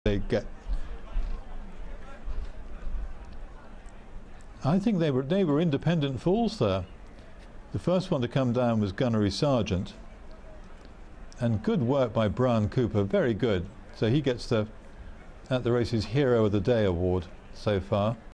they get. I think they were independent falls there. The first one to come down was Gunnery Sergeant, and good work by Bryan Cooper, very good. So he gets the at the race's Hero of the Day award so far.